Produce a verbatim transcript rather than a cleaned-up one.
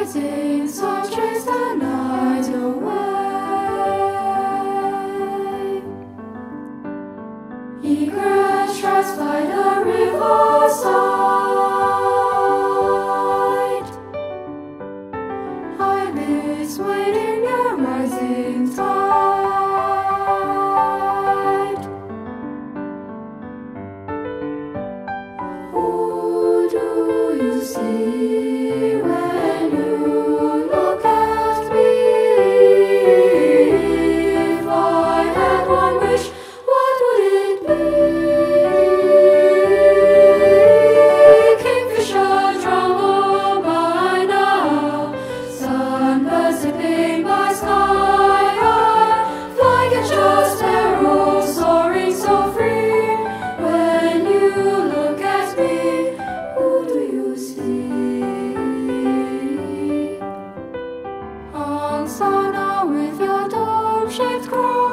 rising sun chased the night away. Egrets tracks by the riverside. Eyelids waiting your rising tide. Who do you see when you look at me? If I had one wish, what would it be? Kingfisher drum by now, sunbirds zipping by sky high, flycatcher sparrows soaring so free. When you look at me, who do you see? Angsana with your dome-shaped crown.